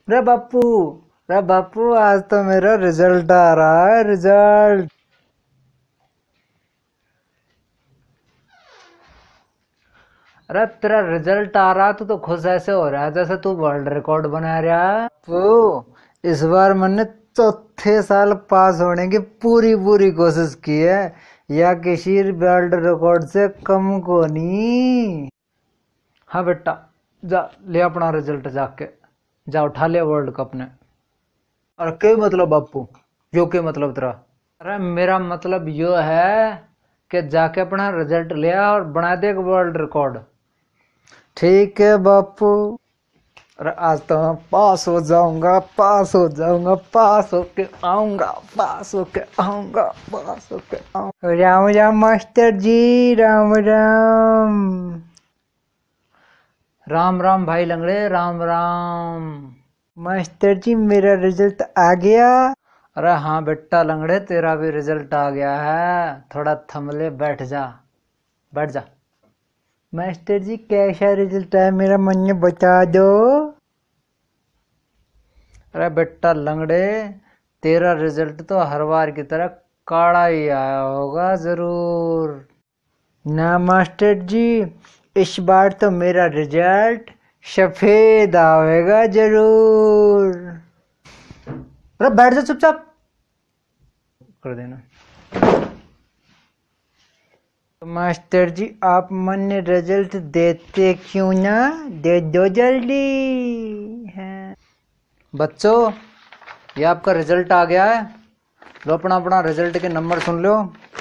रे बापू, रे बापू, आज तो मेरा रिजल्ट आ रहा है, रिजल्ट। अरे तेरा रिजल्ट आ रहा तो खुश ऐसे हो रहा है जैसे तू वर्ल्ड रिकॉर्ड बना रहा है। तो इस बार मैंने चौथे साल पास होने की पूरी पूरी कोशिश की है, या किसी वर्ल्ड रिकॉर्ड से कम को नहीं। हाँ बेटा, जा ले अपना रिजल्ट, जाके जा उठा ले वर्ल्ड कप ने। अरे क्या मतलब बापू, यो क्या मतलब तेरा? अरे मेरा मतलब यो है कि जाके अपना रिजल्ट ले आ और बना दे वर्ल्ड रिकॉर्ड। ठीक है बापू। अरे आज तो मैं पास हो जाऊंगा, पास हो जाऊंगा, पास होके आऊंगा, पास होके आऊंगा, पास होके आऊंगा। राम राम मास्टर जी, राम राम। राम राम भाई लंगड़े, राम राम। मास्टर जी मेरा रिजल्ट आ गया। अरे हाँ बेटा लंगड़े, तेरा भी रिजल्ट आ गया है। थोड़ा थम ले, बैठ जा, बैठ जा। मास्टर जी कैसा रिजल्ट है मेरा, मुझे बता दो। अरे बेटा लंगड़े, तेरा रिजल्ट तो हर बार की तरह काला ही आया होगा जरूर। ना मास्टर जी, इस बार तो मेरा रिजल्ट सफेद आएगा जरूर। अरे बैठ जा चुपचाप, कर देना। तो मास्टर जी आप मन रिजल्ट देते क्यों ना, दे दो जल्दी है। बच्चों, ये आपका रिजल्ट आ गया है। लो अपना अपना रिजल्ट के नंबर सुन लो।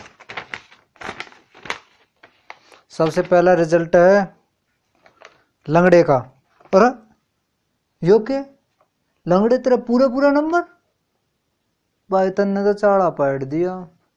सबसे पहला रिजल्ट है लंगड़े का। अरे यो के लंगड़े, तेरा पूरा पूरा नंबर? भाई तन्ने तो चाड़ा पाट दिया।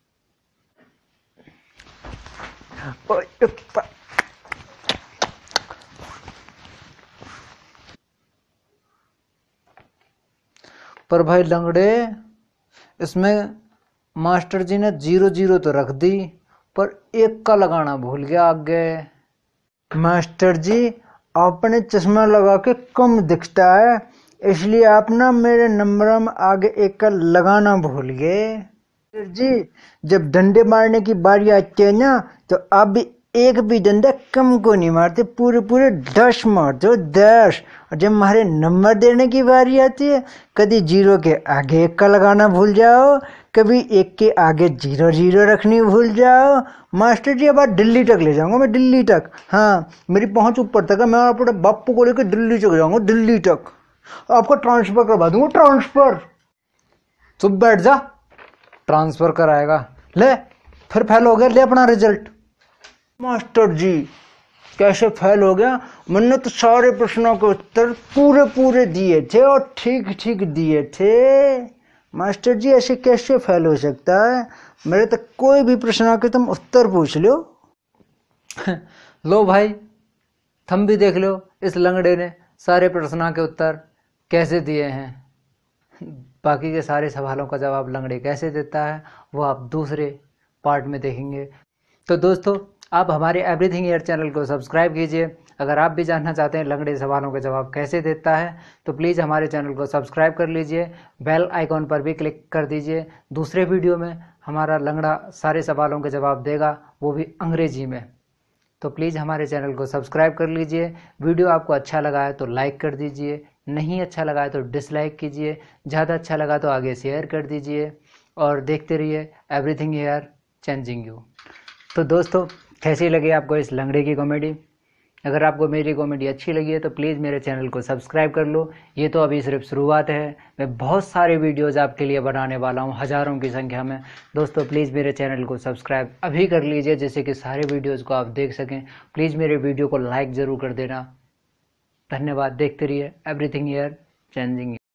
पर भाई लंगड़े, इसमें मास्टर जी ने 0 0 तो रख दी, पर 1 का लगाना भूल गया आगे। मास्टर जी आपने चश्मा लगा के कम दिखता है, इसलिए आप ना मेरे नंबर में आगे 1 का लगाना भूल गए। मास्टर जी जब डंडे मारने की बारी आती है ना, तो आप भी एक भी डंडा कम को नहीं मारते, पूरे पूरे 10 मारते हो, 10। और जब हमारे नंबर देने की बारी आती है, कभी 0 के आगे 1 का लगाना भूल जाओ, कभी 1 के आगे 0 0 रखनी भूल जाओ। मास्टर जी अब दिल्ली तक ले जाऊंगा मैं, दिल्ली तक। हाँ मेरी पहुंच ऊपर तक है, मैं अपने बापू को लेकर दिल्ली तक जाऊंगा, दिल्ली तक। आपको ट्रांसफर करवा दूंगा, ट्रांसफर। चुप बैठ जा, ट्रांसफर कराएगा। ले फिर फेल हो गया, ले अपना रिजल्ट। मास्टर जी कैसे फेल हो गया? मैंने तो सारे प्रश्नों के उत्तर पूरे पूरे दिए थे और ठीक ठीक दिए थे। मास्टर जी ऐसे कैसे फेल हो सकता है? मेरे तक कोई भी प्रश्न के तुम उत्तर पूछ लो। लो भाई, तुम भी देख लो इस लंगड़े ने सारे प्रश्नों के उत्तर कैसे दिए हैं। बाकी के सारे सवालों का जवाब लंगड़े कैसे देता है, वो आप दूसरे पार्ट में देखेंगे। तो दोस्तों, आप हमारे एवरीथिंग एयर चैनल को सब्सक्राइब कीजिए। अगर आप भी जानना चाहते हैं लंगड़े सवालों के जवाब कैसे देता है, तो प्लीज़ हमारे चैनल को सब्सक्राइब कर लीजिए, बेल आइकॉन पर भी क्लिक कर दीजिए। दूसरे वीडियो में हमारा लंगड़ा सारे सवालों के जवाब देगा, वो भी अंग्रेजी में। तो प्लीज़ हमारे चैनल को सब्सक्राइब कर लीजिए। वीडियो आपको अच्छा लगा है तो लाइक कर दीजिए, नहीं अच्छा लगा है तो डिसलाइक कीजिए, ज़्यादा अच्छा लगा तो आगे शेयर कर दीजिए, और देखते रहिए एवरीथिंग हियर चेंजिंग यू। तो दोस्तों, कैसी लगी आपको इस लंगड़े की कॉमेडी? अगर आपको मेरी कॉमेडी अच्छी लगी है तो प्लीज़ मेरे चैनल को सब्सक्राइब कर लो। ये तो अभी सिर्फ शुरुआत है, मैं बहुत सारे वीडियोज़ आपके लिए बनाने वाला हूँ, हज़ारों की संख्या में। दोस्तों प्लीज़ मेरे चैनल को सब्सक्राइब अभी कर लीजिए, जिससे कि सारे वीडियोज़ को आप देख सकें। प्लीज़ मेरे वीडियो को लाइक ज़रूर कर देना। धन्यवाद। देखते रहिए एवरीथिंग हियर चेंजिंग।